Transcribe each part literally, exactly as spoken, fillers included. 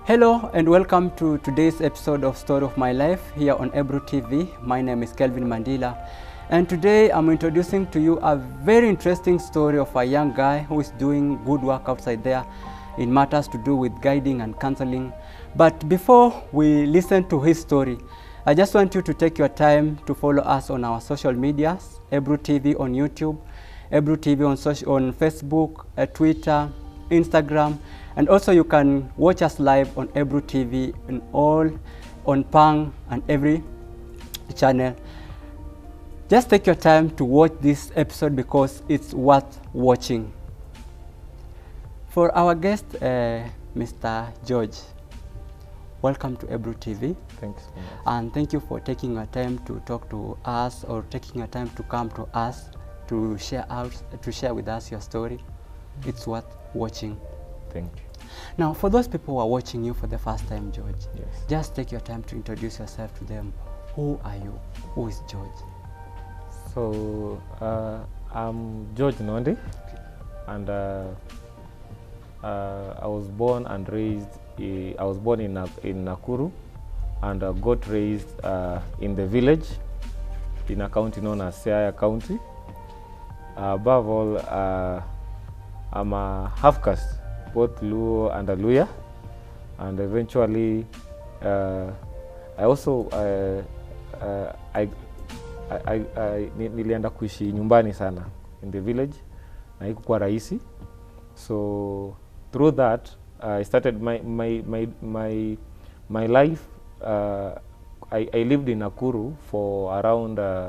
Hello and welcome to today's episode of Story of My Life here on Ebru T V. My name is Kelvin Mandila, and today I'm introducing to you a very interesting story of a young guy who is doing good work outside there in matters to do with guiding and counseling. But before we listen to his story, I just want you to take your time to follow us on our social medias, Ebru T V on YouTube, Ebru T V on, social, on Facebook, uh, Twitter, Instagram, and also you can watch us live on Ebru T V and all on Pang and every channel. Just take your time to watch this episode because it's worth watching. For our guest, uh, Mister George, welcome to Ebru T V. Thanks so much. And thank you for taking your time to talk to us, or taking your time to come to us to share out to share with us your story. It's worth watching. Thank you. Now, for those people who are watching you for the first time, George, Yes. just take your time to introduce yourself to them. Who are you? Who is George? So uh, I'm George Nondi, and uh, uh, I was born and raised. I, I was born in Nak- in Nakuru, and uh, got raised uh, in the village in a county known as Siaya County. Uh, above all, uh, I'm a half caste, both Luo and Aluya, and eventually uh, I also uh, uh, I, I, I, I nilienda kuishi nyumbani sana in the village, na haikuwa rahisi. So through that uh, I started my my my my my life. Uh, I, I lived in Nakuru for around uh,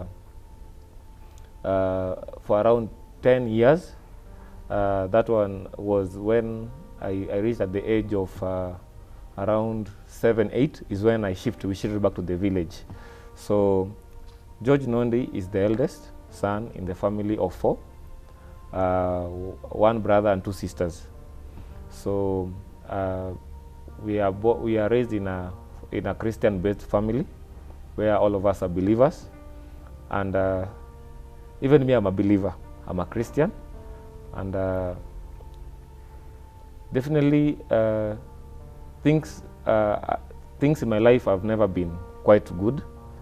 uh, for around ten years. Uh, that one was when I, I reached at the age of uh, around seven, eight is when I shifted, we shifted back to the village. So George Nondi is the eldest son in the family of four, uh, one brother and two sisters. So uh, we are bo we are raised in a in a Christian-based family where all of us are believers, and uh, even me, I'm a believer. I'm a Christian. And uh, definitely uh, things uh, things in my life have never been quite good,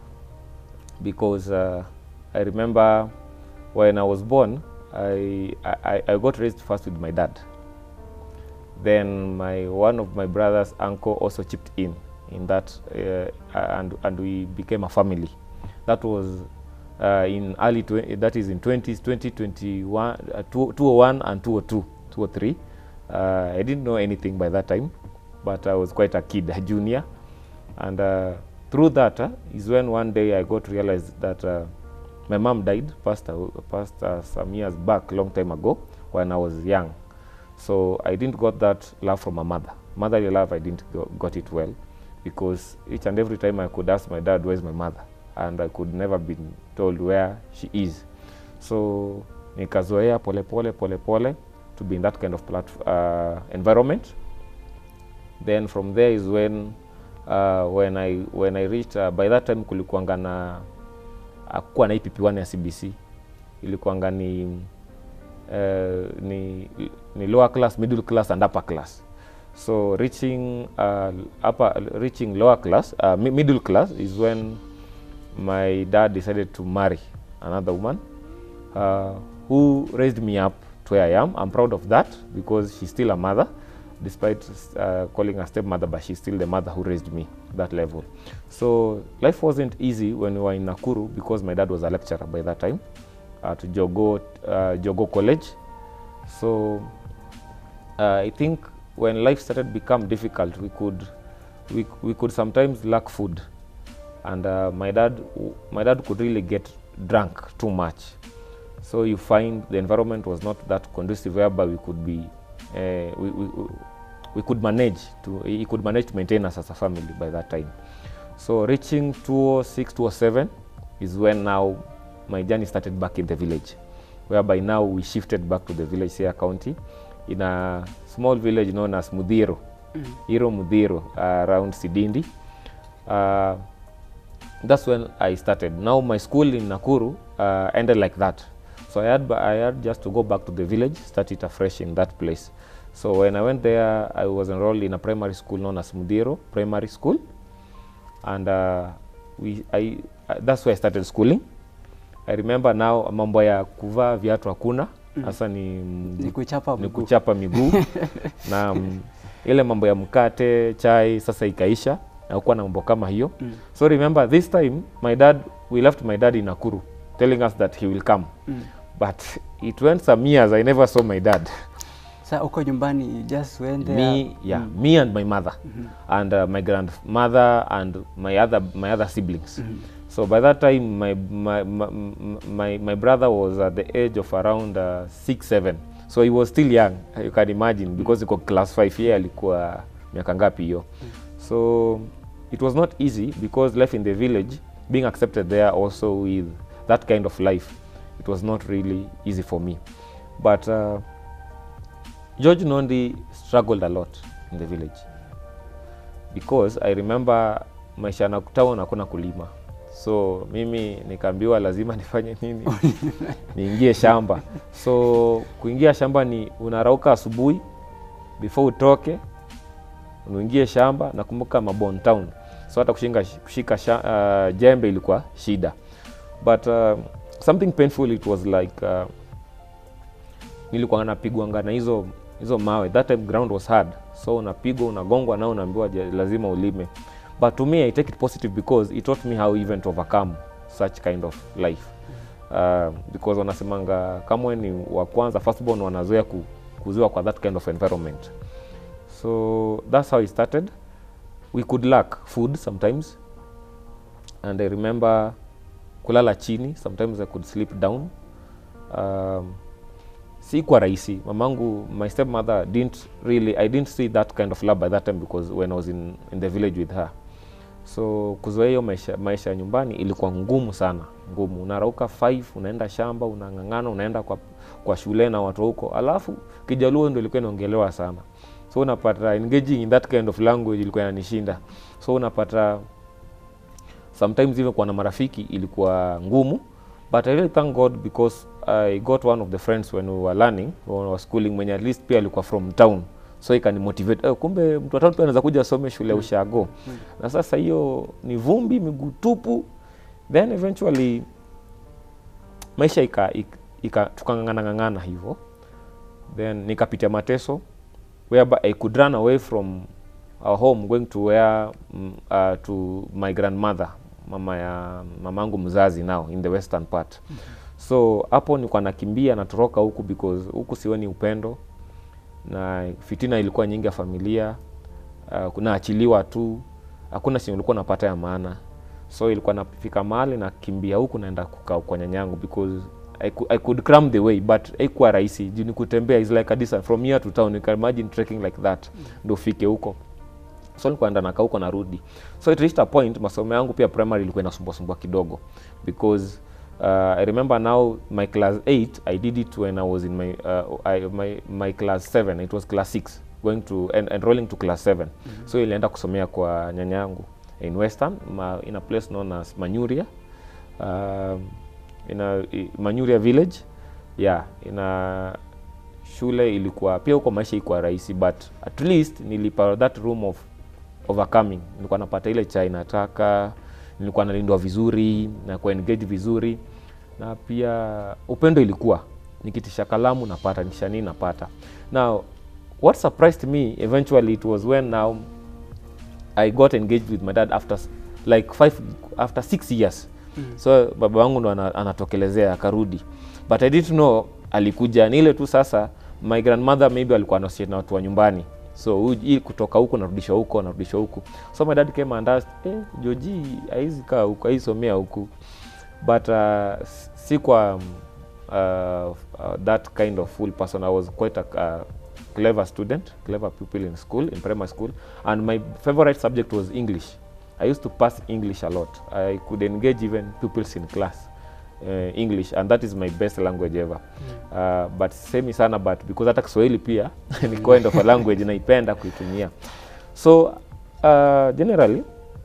because uh, I remember when I was born, I, I, I got raised first with my dad. Then my one of my brother's uncle also chipped in in that, uh, and and we became a family. That was Uh, in early twenty, that is in twenties, twenty twenty-one, uh, two oh one and two oh two, two oh three. Uh, I didn't know anything by that time, but I was quite a kid, a junior. And uh, through that uh, is when one day I got to realize that uh, my mom died, passed, uh, passed uh, some years back, long time ago, when I was young. So I didn't got that love from my mother. Motherly love, I didn't go, got it well, because each and every time I could ask my dad, where's my mother? And I could never be told where she is. So nikazoea pole pole pole pole to be in that kind of uh, environment. Then from there is when uh, when I when I reached uh, by that time kulikuanga na akuwa na I P P one ya C B C, ilikuanga ni uh, ni ni lower class, middle class and upper class. So reaching uh, upper reaching lower class, uh, middle class is when my dad decided to marry another woman uh, who raised me up to where I am. I'm proud of that, because she's still a mother, despite uh, calling her stepmother, but she's still the mother who raised me that level. So life wasn't easy when we were in Nakuru, because my dad was a lecturer by that time at Jogo, uh, Jogo College. So uh, I think when life started to become difficult, we could, we, we could sometimes lack food. And uh, my dad, my dad could really get drunk too much. So you find the environment was not that conducive, whereby we could be, uh, we, we, we could manage to, he could manage to maintain us as a family by that time. So reaching two oh six, two oh seven is when now my journey started back in the village, whereby now we shifted back to the village, Siaya County, in a small village known as Mudhiro, mm. Iro Mudhiro, uh, around Sidindi. Uh, That's when I started. Now my school in Nakuru uh, ended like that. So I had, I had just to go back to the village, start it afresh in that place. So when I went there, I was enrolled in a primary school known as Mudiro Primary School, and uh, we I uh, that's where I started schooling. I remember now mambo ya kuvaa viatu hakuna, hasa ni ni kuchapa ni kuchapa miguu na um, ile mambo ya mkate, chai sasa ikaisha na kuwa na mambo kama hiyo. Mm. So remember this time my dad, we left my dad in Nakuru telling us that he will come. Mm. But it went some years I never saw my dad. Sa uko nyumbani, you just went there? Me, yeah, mm. me and my mother, mm-hmm. and uh, my grandmother and my other my other siblings. Mm-hmm. So by that time, my my, my my my brother was at the age of around uh, six, seven. So he was still young, you can imagine, because he got class five year, alikuwa miaka ngapi hiyo. So it was not easy because life in the village, being accepted there also with that kind of life, it was not really easy for me. But uh, George Nondi struggled a lot in the village because I remember maisha na town hakuna kulima. So mimi nikaambiwa lazima nifanye nini? Niingie shamba. So kuingia shamba ni unarauka asubuhi before utoke, unaingia shamba. Nakumbuka Mabon town. So hata kushinga kushika uh, jembe ilikuwa shida. But uh, something painful it was like uh, nilikuwa napigwa na hizo hizo mawe. That time ground was hard. So unapigwa, unagongwa na unaambiwa lazima ulime. But to me, I take it positive because it taught me how even to overcome such kind of life. Uh, because wanasemanga kama ni wa kwanza firstborn wanazoea ku, kuziwa kwa that kind of environment. So that's how it started. We could lack food sometimes. And I remember kulala chini, sometimes I could sleep down. Um, si kwa rahisi. Mamangu, my stepmother didn't really, I didn't see that kind of love by that time because when I was in, in the village with her. So kuzoea hiyo maisha, maisha ya nyumbani ilikuwa ngumu sana, ngumu. Unarauka five, unaenda shamba, unangangana, unaenda kwa, kwa shule na watu huko. Alafu Kijaluo ndio ilikuwa inaongelewa sana. So unapata engaging in that kind of language ilikuwa inanishinda. So unapata sometimes even kwa na marafiki ilikuwa ngumu. But I really thank God because I got one of the friends when we were learning, when we were schooling, mwenye at least pia alikuwa from town. So he can motivate, eh, kumbe mtu wa town pia anaweza kuja asome shule ya ushago. Mm. Na sasa hiyo ni vumbi, miguu tupu. Then eventually maisha ika, ika, ika tukangangana ngangana hivyo. Then nikapitia mateso whereby I could run away from our home going to where um, uh, to my grandmother, mama ya mamangu mzazi now in the western part. Mm -hmm. So hapo nilikuwa nakimbia natoroka huku because huku sioni upendo na fitina ilikuwa nyingi ya familia. Uh, kuna achiliwa tu, hakuna sio ulikuwa napata ya maana. So ilikuwa nafika mahali na kimbia huku naenda kukaa kwa nyanyangu because I could, I could cram the way but haikuwa rahisi. Juu kutembea is like a distance from here to town. You can imagine trekking like that ndio fike huko. So nilikuwa naenda nakaa huko narudi. So it reached a point masomo yangu pia primary ilikuwa inasumbua sumbua kidogo because uh, I remember now my class eight I did it when I was in my uh, I, my my class seven. It was class six going to en enrolling to class seven. Mm -hmm. So ilienda kusomea kwa nyanyangu in Western ma, in a place known as Manyuria. Um, in a Manyuria village. Yeah, in a shule ilikuwa pia huko maisha ilikuwa rahisi but at least nilipa that room of overcoming. Nilikuwa napata ile chai nataka, nilikuwa nalindwa vizuri na ku engage vizuri na pia upendo ilikuwa nikitisha kalamu napata, nikisha nini napata. Now what surprised me eventually it was when now I got engaged with my dad after like five after six years. Mm. So baba wangu ndo anatokelezea akarudi. But I didn't know alikuja ni ile tu sasa my grandmother maybe alikuwa anasikia na watu wa nyumbani. So hii kutoka huko narudisha huko narudisha huko. So my dad came and asked, "Eh, Joji, haizi kaa huko, haisomea huko." But uh, si kwa um, uh, uh, that kind of full person. I was quite a uh, clever student, clever pupil in school, in primary school, and my favorite subject was English. I used to pass English a lot. I could engage even pupils in class. Uh, English, and that is my best language ever. Mm. Uh, but same sana but because hata Kiswahili pia ni kind of a language naipenda kuitumia. So uh, generally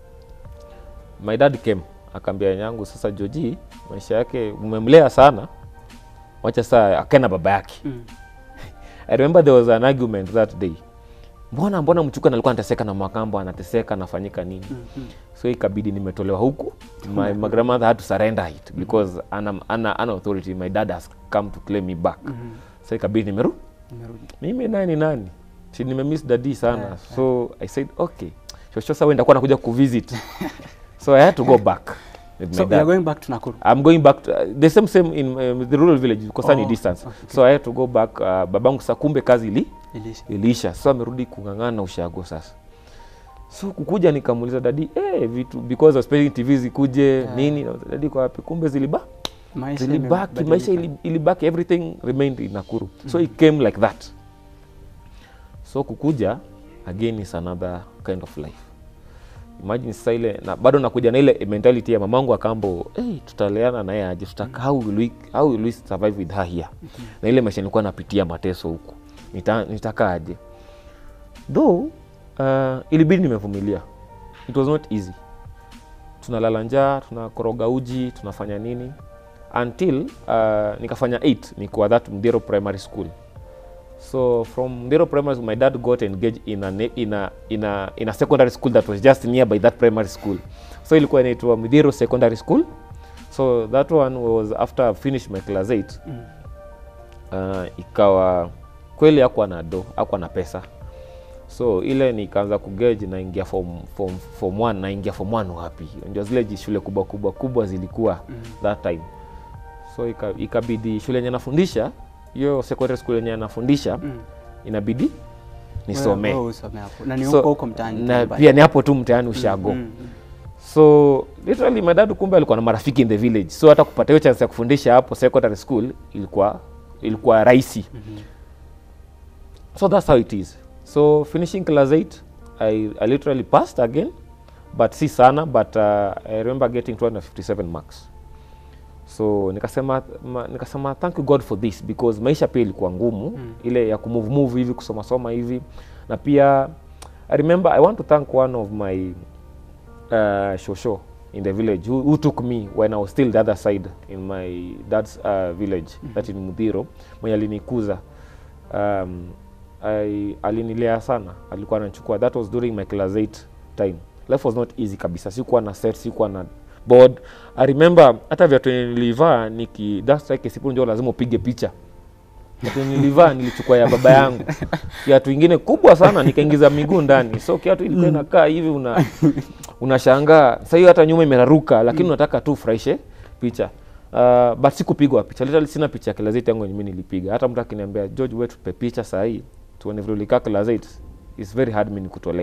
my dad came akambia nyangu, sasa Joji maisha yake umemlea sana, wacha sasa akena baba yake. Mm. I remember there was an argument that day. Mbona mbona Mchuka alikuwa anateseka na Makambo, anateseka anafanyika nini? Mm-hmm. So ikabidi nimetolewa huku. My, my grandmother had to surrender it because mm-hmm. an, an, an authority, my dad has come to claim me back. Mm-hmm. So ikabidi nimeru. Nimerudi. Mimi nani nani? Si nimemiss daddy sana. Yeah, so yeah. I said okay. Shosho sawa nitakuwa nakuja kuvisit. So I had to go back. So you are going back to Nakuru? I'm going back to uh, the same same in uh, the rural village because oh, ni distance. Okay. So I had to go back. Uh, babangu sa kumbe kazi ili ilisha. ilisha. So amerudi kungangana ushago sasa. So kukuja nikamuuliza daddy, eh vitu because I was paying T V zikuje yeah. nini na daddy kwa wapi? Kumbe ziliba. Maisha ilibaki, maisha ilibaki, everything remained in Nakuru. Mm -hmm. So it came like that. So kukuja again is another kind of life. Imagine sasa ile na bado nakuja na ile mentality ya mamangu akambo, eh hey, tutaleana na yeye aje, tutaka how will we how will we survive with her here. Mm -hmm. Na ile maisha nilikuwa napitia mateso huko. Nita, nitaka aje. Though uh, ilibidi nimevumilia. It was not easy. Tunalala njaa, tunakoroga uji, tunafanya nini until uh, nikafanya eight nikuwa that Mdero Primary School. So from Mdero Primary School, my dad got engaged in a in a in a in a secondary school that was just nearby that primary school. So ilikuwa inaitwa Mdero Secondary School. So that one was after I finished my class eight. Mm. Uh, ikawa kweli hakuwa na do, hakuwa na pesa. So ile nikaanza kugauge na ingia form form form one na ingia form one wapi. Ndio zile shule kubwa kubwa kubwa zilikuwa mm. that time. So ikabidi ika shule yenye nafundisha, hiyo secondary school yenye nafundisha mm. inabidi nisome. Wewe usome hapo. Na ni huko huko mtaani. Na pia ni hapo tu mtaani ushago. Mm, mm. So literally my dad kumbe alikuwa na marafiki in the village. So hata kupata hiyo chance ya kufundisha hapo secondary school ilikuwa ilikuwa rahisi. Mm -hmm. So that's how it is. So finishing class eight, I, I literally passed again, but si sana, but uh, I remember getting two hundred fifty-seven marks. So nikasema ma, nikasema thank you God for this because maisha pia ilikuwa ngumu, mm. ile ya kumove move hivi kusoma soma hivi. Na pia I remember I want to thank one of my uh, shosho in the village who, who took me when I was still the other side in my dad's uh, village, mm -hmm. that in Mudhiro, mwenye alinikuza. Um, I alinilea sana, alikuwa anachukua. That was during my class eight time. Life was not easy kabisa. Sikuwa na set, sikuwa na board. I remember hata viatu nilivaa niki that's like sipo ndio lazima upige picha. Viatu nilivaa nilichukua ya baba yangu. Kiatu kingine kubwa sana nikaingiza miguu ndani. So kiatu ilikuwa inakaa hivi una unashangaa. Sasa hiyo hata nyuma imeraruka lakini unataka tu freshe picha. Uh, but sikupigwa picha. Literally sina picha ya class eight yangu mimi nilipiga. Hata mtu akiniambia George wewe tupe picha saa hii tuone vile ulika class eight, it's very hard mimi nikutolee.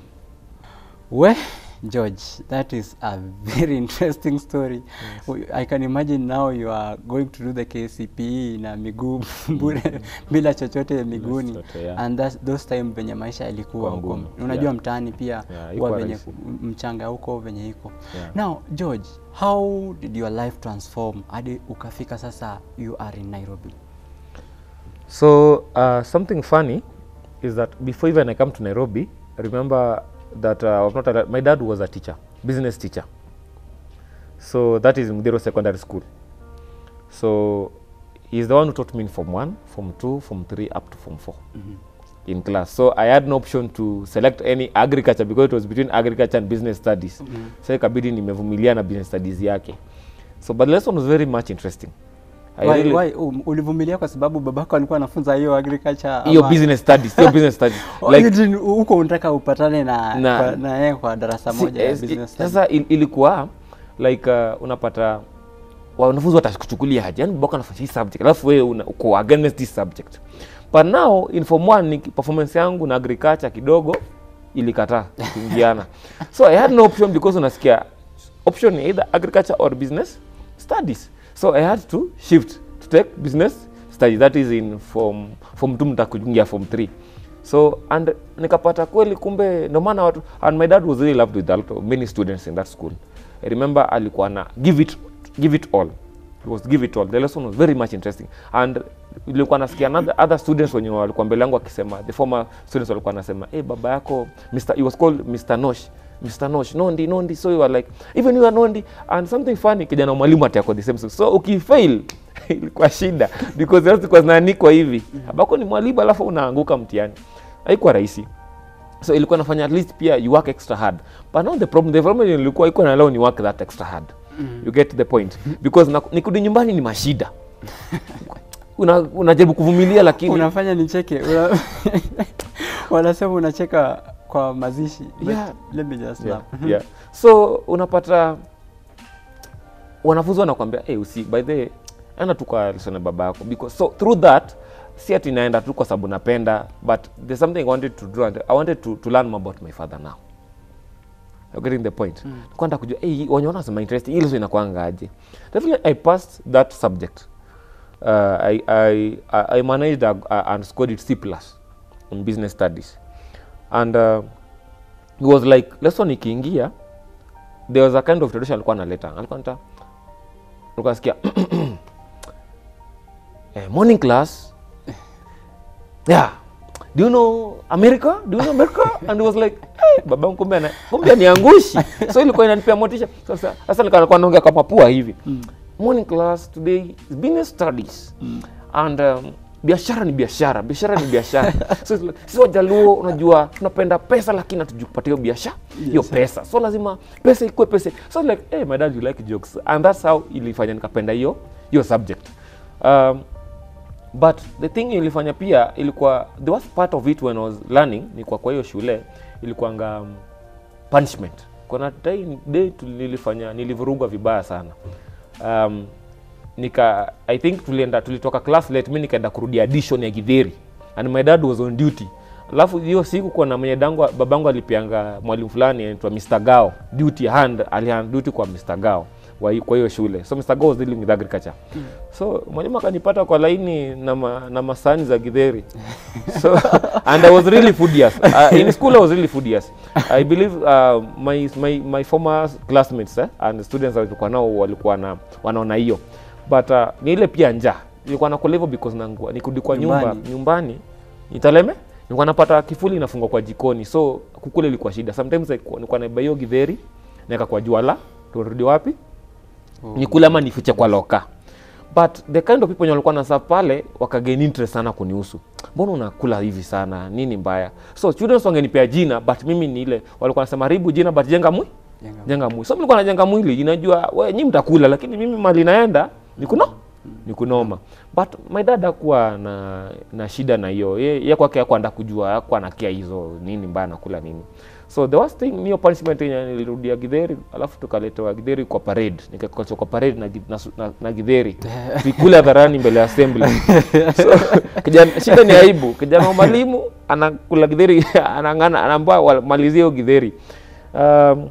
We George, that is a very interesting story. Yes. I can imagine now you are going to do the K C P E na miguu bure mm. bila chochote miguuni. Yeah. And that, those time venye maisha ilikuwa huko. Unajua yeah. mtaani pia huwa yeah, venye mchanga huko venye iko. Yeah. Now George, how did your life transform hadi ukafika sasa you are in Nairobi? So uh, something funny is that before even I come to Nairobi, I remember that uh, I was not a, my dad was a teacher, business teacher. So that is Mudhiro Secondary School. So he's the one who taught me in form one, form two, form three, up to form four mm -hmm. in class. So I had no option to select any agriculture because it was between agriculture and business studies. Mm -hmm. So ikabidi nimevumilia na business studies yake. So but the lesson was very much interesting. I why, really, why um, ulivumilia kwa sababu babako alikuwa anafunza hiyo agriculture hiyo business studies hiyo business studies like huko unataka upatane na na, kwa, na yeye kwa darasa moja si, ya business studies. Sasa il, ilikuwa like uh, unapata wanafunzi watakuchukulia aje, yani babako anafanya hii subject alafu wewe uko against this subject. But now in form one performance yangu na agriculture kidogo ilikataa kuingiana. So I had no option because unasikia option either agriculture or business studies. So I had to shift to take business studies, that is in form form two mtakuingia form three. So and nikapata kweli kumbe no maana watu, and my dad was really loved with that, many students in that school. I remember alikuwa na give it give it all. It was give it all. The lesson was very much interesting. And nilikuwa nasikia another other students wenye walikuwa mbele yangu akisema, the former students walikuwa nasema, "Eh hey, baba yako Mister he was called Mister Nosh. Mister Nosh, Nondi, Nondi. So you are like, even you are Nondi. And something funny, kijana mwalimu ati yako the same. So ukifail, ilikuwa shida. Because that's because naandikwa hivi. Abako ni mwalimu alafu unaanguka mtihani. Haikuwa rahisi. So ilikuwa nafanya at least pia you work extra hard. But not the problem. The problem ilikuwa iko na leo ni work that extra hard. Mm. You get the point. Because nikudi nyumbani ni mashida. Una unajaribu kuvumilia lakini unafanya nicheke. Una wanasema unacheka kwa mazishi. Yeah. Let me just yeah. laugh. Yeah. So unapata wanafunzi wanakuambia, "Eh, hey, usi by the way, ana tu kwa lesson baba yako." Because so through that si ati naenda tu kwa sababu napenda, but there's something I wanted to do and I wanted to to learn more about my father now. You're getting the point. Mm. Kwenda kujua eh hey, wanaona sema interesting ile sio inakuanga aje. Definitely I passed that subject. Uh, I I I managed uh, uh, and scored it C plus in business studies. And uh, it was like lesson ikiingia there was a kind of tradition alikuwa analeta. Alikuwa anata alikuwa sikia eh, morning class. Yeah. Do you know America? Do you know America? And it was like, hey, baba kumbe na kumbe niangushi. So ilikuwa inanipea motisha. Sasa sasa nilikuwa naongea kama pua hivi. Mm. Morning class today is business studies. Mm. And um, biashara ni biashara, biashara ni biashara. So like, sisi Wajaluo unajua tunapenda pesa lakini hatujukupatia hiyo biashara, hiyo yes, pesa. So lazima pesa ikuwe pesa. So like, hey, my dad you like jokes. And that's how ilifanya nikapenda hiyo hiyo subject. Um, But the thing ilifanya pia ilikuwa the worst part of it when I was learning ni kwa kwa hiyo shule ilikuanga um, punishment. Kuna day day tulifanya nilivurugwa vibaya sana. Um, nika I think tulienda tulitoka class late, mimi nikaenda kurudi addition ya Githeri and my dad was on duty. Alafu hiyo siku kwa na mwenye dangu babangu alipianga mwalimu fulani anaitwa Mister Gao duty hand alihand duty kwa Mister Gao kwa hiyo shule. So Mister Gao was dealing with agriculture. Mm. So mwalimu akanipata kwa laini na ma, na masani za Githeri. So and I was really foodious. Uh, in school I was really foodious. I believe uh, my my my former classmates eh, and students walikuwa nao walikuwa na wanaona hiyo. But uh, ni ile pia njaa. Nilikuwa na level because nangua nikudi kwa nyumba nyumbani Italeme nilikuwa napata kifuli inafungwa kwa jikoni. So kukule ilikuwa shida. Sometimes nilikuwa na bayo Githeri nika kwa juala turudi wapi? Oh. Nikula ama nifiche kwa loka. But the kind of people walikuwa na serve pale wakagain interest sana kunihusu. Mbona unakula hivi sana? Nini mbaya? So students wangenipea jina but mimi ni ile walikuwa nasema ribu jina but jenga mwili. Jenga, jenga mwili. So nilikuwa najenga mwili, inajua wewe nyinyi mtakula lakini mimi mali naenda nikuno nikunoma. But my dad hakuwa na na shida na hiyo. Yeye kwake hakuwa anataka kujua, hakuwa anakia hizo nini mbaya nakula nini. So the worst thing ni punishment yenye nilirudia Githeri, alafu tukaletewa Githeri kwa parade. Nikakocha kwa parade na na, na, na Githeri. Tukula dharani mbele ya assembly. So kijana shida ni aibu. Kijana mwalimu anakula Githeri, anangana anaambia malizie Githeri. Um,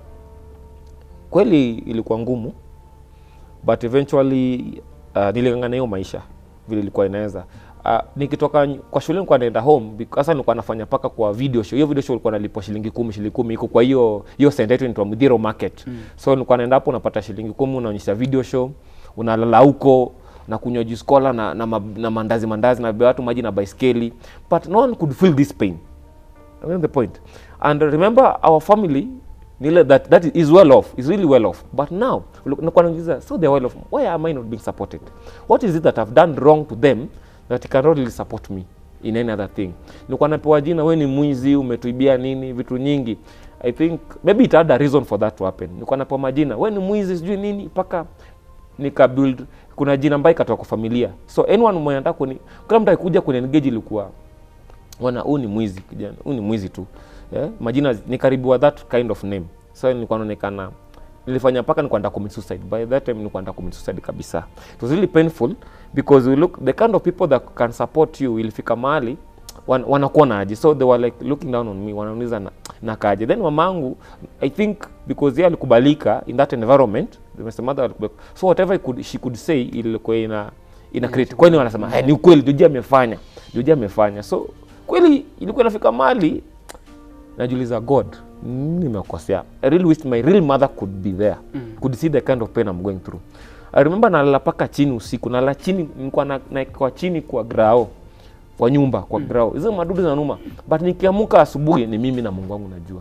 kweli ilikuwa ngumu. But eventually uh, nilingangana hiyo maisha vile ilikuwa inaweza. Uh, nikitoka kwa shule nilikuwa naenda home because nilikuwa nafanya paka kwa video show. Hiyo video show ilikuwa nalipwa shilingi kumi shilingi kumi iko kwa hiyo hiyo center yetu inaitwa Mudhiro Market. Mm. So nilikuwa naenda hapo unapata shilingi kumi unaonyesha video show, unalala huko na kunywa juice cola na na, na mandazi mandazi na beba watu maji na baiskeli. But no one could feel this pain. I mean the point. And remember our family Nile that that is well off, is really well off. But now, look, so they're well off. Why am I not being supported? What is it that I've done wrong to them that cannot really support me in any other thing? Nilikuwa napewa jina wewe ni mwizi, umetuibia nini, vitu nyingi. I think maybe it had a reason for that to happen. Nilikuwa napewa majina wewe ni mwizi sijui nini paka nika build kuna jina mbaya katoka kwa familia. So anyone mwenye anataka kuni kila mtu akikuja kuni engage ilikuwa wana huyu ni mwizi kijana, huyu ni mwizi tu. Yeah, majina ni karibu wa that kind of name. So nilikuwa naonekana nilifanya paka nilikuwa nataka commit suicide. By that time nilikuwa nataka commit suicide kabisa. It was really painful because we look the kind of people that can support you ilifika mahali wan, wanakuona aje. So they were like looking down on me, wananiuliza na, na kaje. Then mamangu I think because yeye alikubalika in that environment, the mother alikubalika. So whatever could, she could say ilikuwa ina ina create. Kwa nini wanasema hey, ni ukweli Joji amefanya. Joji amefanya. So kweli ilikuwa inafika mahali najiuliza God nimekosea. I really wish my real mother could be there. Mm. Could see the kind of pain I'm going through. I remember nalala paka chini usiku. Nalala chini nilikuwa na, na kwa chini kwa grao. Kwa nyumba kwa mm. grao. Hizo madudu zinanuma. But nikiamuka asubuhi ni mimi na Mungu wangu najua.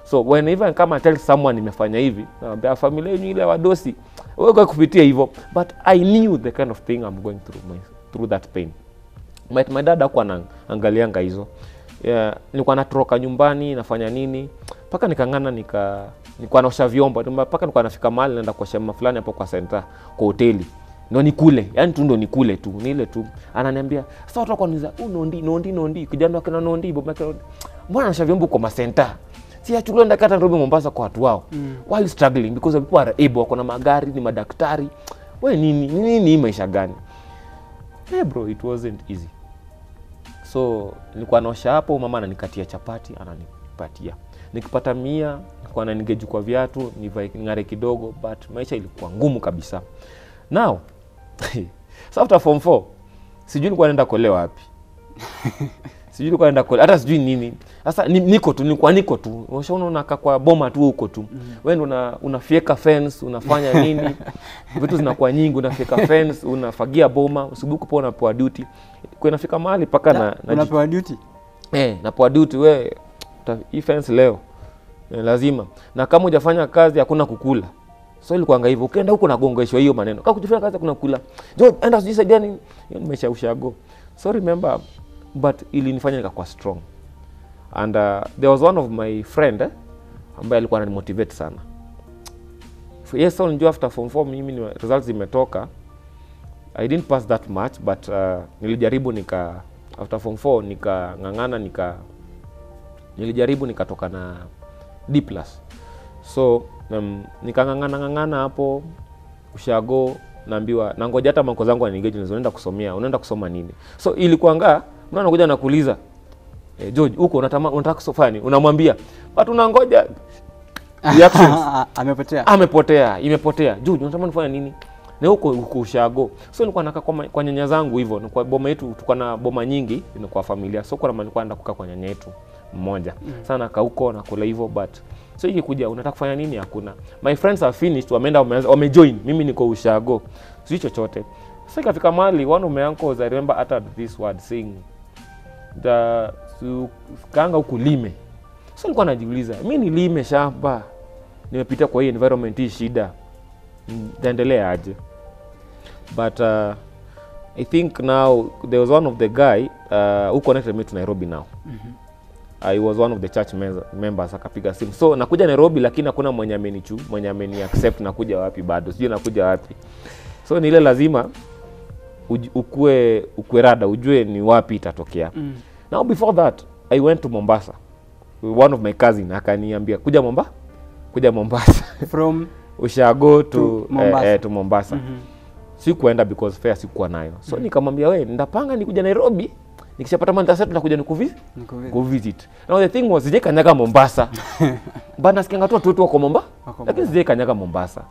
So whenever kama I tell someone nimefanya hivi, naambia familia yenu ile wadosi, wewe kwa kupitia hivyo, but I knew the kind of thing I'm going through my, through that pain. My, my dad hakuwa anaangalianga hizo. Yeah, nilikuwa natoroka nyumbani nafanya nini paka nikangana nika nilikuwa naosha vyombo paka nilikuwa nafika mahali naenda kuosha mama fulani hapo kwa center kwa hoteli ndio nikule, yani tu ndio nikule tu ni ile tu. Ananiambia sasa watu wako niza unondi nondi nondi kijana wake na nondi baba yake, mbona anasha vyombo kwa masenta, si achukue enda kata Nairobi Mombasa kwa watu wao mm. while struggling because people are able, wako na magari, ni madaktari, wewe nini nini ni maisha gani? Hey bro, it wasn't easy. So nilikuwa naosha hapo, mama ananikatia chapati ananipatia, nikipata mia nilikuwa ananigeju kwa viatu nivae ngare kidogo, but maisha ilikuwa ngumu kabisa. Now so after form four sijui nilikuwa naenda kuolewa wapi. Sijui nilikuwa naenda kuolewa hata sijui nini. Sasa niko tu nilikuwa niko tu. Unashaona unakaa kwa boma tu huko tu. Mm. Wewe una unafieka fence, unafanya nini? Vitu zinakuwa nyingi, unafieka fence, unafagia boma, usibuku po unapewa duty. Kwa inafika mahali paka na, na unapewa duty. Eh, napewa duty wewe hii fence leo. Eh, lazima. Na kama hujafanya kazi hakuna kukula. So ilikuwa hivyo, ukienda huko nagongeshwa hiyo maneno. Kama kujifanya kazi kuna kula. Jo, enda sijisaidia nini? Hiyo nimeshaushago. So remember, but ilinifanya nikakuwa strong. And uh, there was one of my friend eh, ambaye alikuwa ananimotivate sana. Yes, so unajua after form four mimi results zimetoka. I didn't pass that much, but uh, nilijaribu nika after form four nika ngangana nika nilijaribu nikatoka na D plus. So um, nikangangana ngangana hapo ushago, naambiwa nangoja hata manko zangu aningage unaenda kusomea, unaenda kusoma nini? So ilikuwa ngaa mtu anakuja nakuuliza eh, George uko unataka unataka kusofani, unamwambia watu unangoja reactions. Amepotea. Amepotea, imepotea. George unataka nifanye nini? Na huko huko ushago. So nilikuwa nakaa kwa, kwa nyanya zangu hivyo, kwa boma yetu tulikuwa na boma nyingi kwa familia. So kwa maana nilikuwa naenda kukaa kwa nyanya yetu mmoja. Mm. Sana nakaa huko na kula hivyo, but so hiki kuja unataka kufanya nini? Hakuna. My friends are finished, wameenda wamejoin, mimi niko ushago. Sio chochote. Sasa ikafika mahali one of my uncles I remember uttered this word saying the su kanga huku lime. So nilikuwa najiuliza, mimi nilime shamba, nimepita kwa hii environment hii shida, ndaendelea aje? But uh, I think now there was one of the guy uh, who connected me to Nairobi now. Mm-hmm. I was one of the church members, akapiga simu. So nakuja Nairobi lakini hakuna mwenye amenichu, mwenye ameni accept nakuja wapi bado. Sijui nakuja wapi. So ni ile lazima ukue ukue rada, ujue ni wapi itatokea. Mm. Now before that I went to Mombasa. One of my cousin akaniambia kuja Mombasa. Kuja Mombasa. From ushago to, to Mombasa. Eh, eh, to Mombasa. Mm-hmm. Sikuenda because fare sikuwa nayo. So mm-hmm. nikamwambia wewe ndapanga nikuja Nairobi. Nikishapata manda setu nakuja nikuvisit. Nikuvisit. Now the thing was sije kanyaga Mombasa. But nasikia watu watu wako Mombasa. Lakini sije kanyaga Mombasa.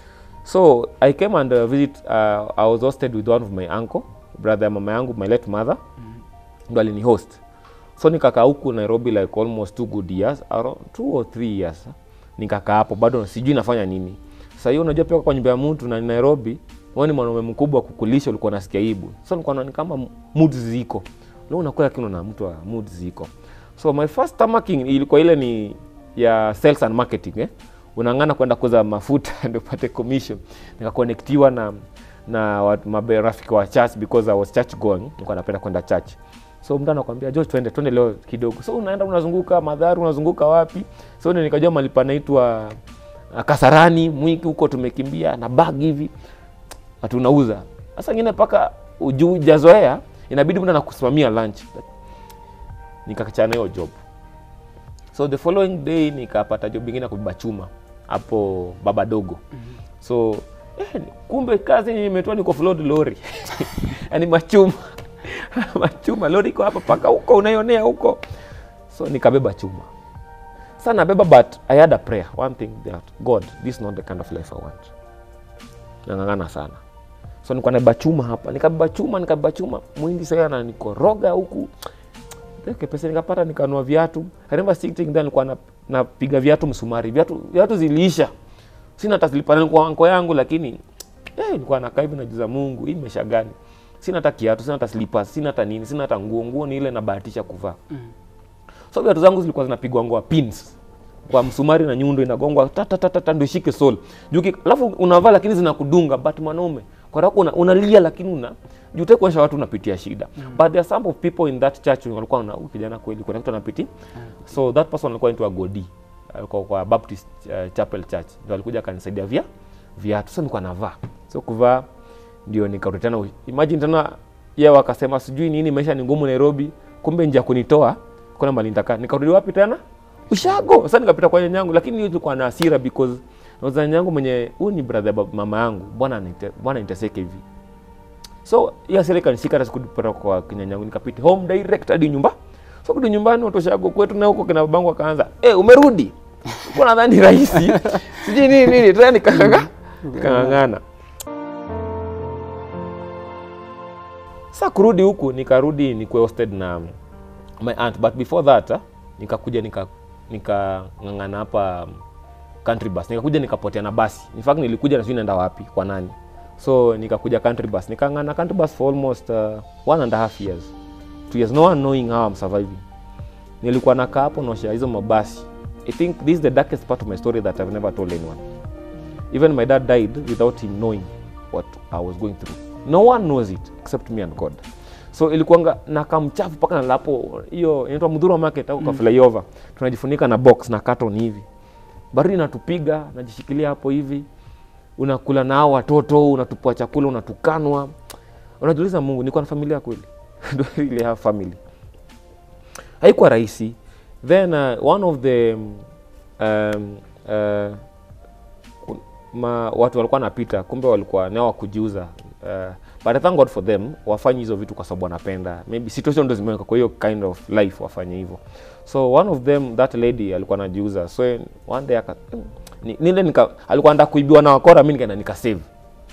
So I came and uh, visit uh, I was hosted with one of my uncle, brother mama yangu, my late mother. Mm-hmm. Ndo alini host. So nikakaa huku Nairobi like almost two good years, around two or three years. Nikakaa hapo bado sijui nafanya nini. Sasa hiyo unajua pia kwa nyumba ya mtu na Nairobi, wewe ni mwanaume mkubwa kukulisha, ulikuwa nasikia aibu. So nilikuwa naona kama mood ziko. Leo unakuwa kino na mtu wa mood ziko. So my first tamarking ilikuwa ile ni ya sales and marketing eh. Unangana kwenda kuuza mafuta ndio upate commission. Nikaconnectiwa na na watu marafiki wa church because I was church going. Nilikuwa napenda kwenda church. So mtu anakuambia George twende twende leo kidogo. So unaenda unazunguka Madharu, unazunguka wapi? So ndio nikajua mahali panaitwa uh, Kasarani, Mwiki huko tumekimbia na bag hivi. Watu unauza. Sasa ngine paka ujujazoea inabidi mtu anakusimamia lunch. Nikakachana hiyo job. So the following day nikapata job nyingine kubeba chuma hapo Baba Dogo. Mm-hmm. So eh, kumbe kazi imetoa niko flood lorry. Yaani machuma. Machuma lorry iko hapa paka huko unaionea huko. So nikabeba chuma. Sasa nabeba but I had a prayer. One thing that God, this is not the kind of life I want. Nangangana sana. So nilikuwa nabeba chuma hapa. Nikabeba chuma, nikabeba chuma. Mwindi sasa na nikoroga huku. Ndio pesa nikapata nikanua viatu. I remember sitting there nilikuwa na napiga viatu msumari. Viatu viatu ziliisha. Sina hata zilipana kwa anko yangu lakini eh nilikuwa nakaa hivi najiza Mungu, hii imesha gani? Sina hata kiatu, sina hata slippers, sina hata nini, sina hata nguo, nguo ni ile nabahatisha kuvaa. Mm. So viatu zangu zilikuwa zinapigwa ngoa pins. kwa msumari na nyundo inagongwa tata tata ta, ndio shike soul. Juki alafu unavaa lakini zinakudunga, but mwanaume kwa sababu una, unalia lakini una jute kuonyesha watu unapitia shida. Mm. But there are some of people in that church walikuwa na kijana kweli kuna mtu anapitia. Mm. So that person alikuwa into a godi. Alikuwa kwa Baptist uh, Chapel Church. Ndio alikuja kanisaidia via viatu. So nilikuwa navaa. So kuvaa ndio nikarudi tena. Imagine tena yeye wakasema sijui nini maisha ni ngumu Nairobi, kumbe nje kunitoa kuna mali nitaka. Nikarudi wapi tena? Ushago. Sasa nikapita kwa nyanyangu, lakini nilikuwa na hasira because na nyanyangu mwenye huyu ni brother mama yangu. Bwana anite bwana niteseke hivi. So ya serikali nishika hata sikupata kwa kinyanyangu, nikapita home direct hadi nyumba. So kurudi nyumbani watu Ushago kwetu na huko kina babangu akaanza, "Eh, umerudi?" Kwa nadhani rahisi. Siji nini nini tena nikakanga. Kangangana. Sasa kurudi huku nikarudi nikuwa hosted na my aunt, but before that uh, nikakuja nika nikangangana hapa country bus. Nikakuja nikapotea na basi. In fact nilikuja na sio naenda wapi kwa nani. So nikakuja country bus. Nikangangana country bus for almost uh, one and a half years. Two years, no one knowing how I'm surviving. Nilikuwa nakaa hapo naosha hizo mabasi. I think this is the darkest part of my story that I've never told anyone. Even my dad died without him knowing what I was going through. No one knows it except me and God. So ilikuanga na kamchafu paka na lapo hiyo inaitwa Mudhurwa Market au kwa flyover. Tunajifunika na box na carton hivi. Baridi inatupiga, najishikilia hapo hivi. Unakula na hao watoto, unatupwa chakula, unatukanwa. Unajiuliza Mungu, niko na familia kweli? Do I really have family? Haikuwa rahisi. Then uh, one of the um, uh, ma, watu walikuwa napita, kumbe walikuwa nao wakujiuza. Uh, but I thank God for them, wafanye hizo vitu kwa sababu wanapenda. Maybe situation ndio zimeweka kwa hiyo kind of life wafanye hivyo. So one of them, that lady alikuwa anajiuza. So one day aka nile nika alikuwa anataka kuibiwa na wakora, mimi nikaenda nika save.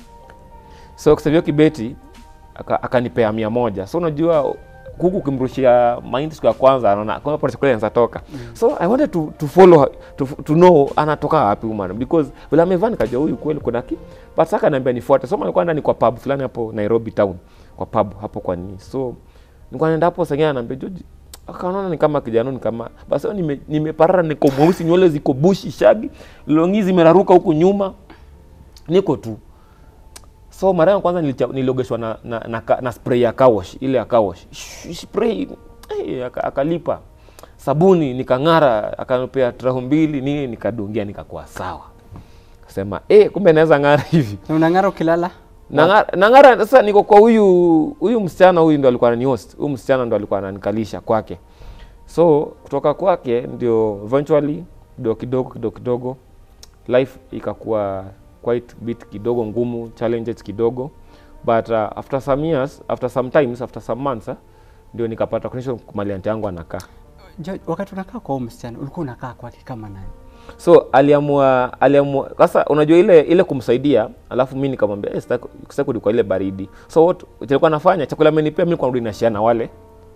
So kusavyo kibeti akanipea mia moja. So unajua kuku kimrushia mahindi siku ya kwanza anaona kama pole chakula inaanza toka. Mm. So I wanted to to follow her, to to know anatoka wapi huyu because bila amevaa nikajua huyu kweli kuna ki. But sasa ananiambia nifuate. So nilikuwa ndani kwa pub fulani hapo Nairobi town, kwa pub hapo kwa nini. So nilikuwa naenda hapo sasa ananiambia George akaona ni kama kijana ni kama basi nime nimeparara niko mweusi, nywele ziko bushi shagi, longi zimeraruka huku nyuma. Niko tu. So mara ya kwanza niliogeshwa na na, na na spray ya car wash, ile ya car wash. Spray eh akalipa. Sabuni nikang'ara, akanipea traho mbili nini nikadungia nikakuwa sawa. Akasema eh kumbe naweza ng'ara hivi. Unang'ara ukilala? Nang'ara nang'ara sasa niko kwa huyu huyu msichana huyu ndo alikuwa ananihost. Huyu msichana ndo alikuwa ananikalisha kwake. So kutoka kwake ndio eventually ndio kidogo kidogo kidogo life ikakuwa quite bit kidogo ngumu, challenges kidogo, but uh, after some years, after some times, after some months, uh, ndio nikapata connection kwa malianti yangu anakaa. Wakati unakaa kwa msichana, ulikuwa unakaa kwake kama nani? So aliamua aliamua sasa unajua ile ile kumsaidia, alafu mimi nikamwambia eh sitaki sitaki kwa ile baridi. So what nilikuwa nafanya chakula amenipea mimi kwa rudi na share na wale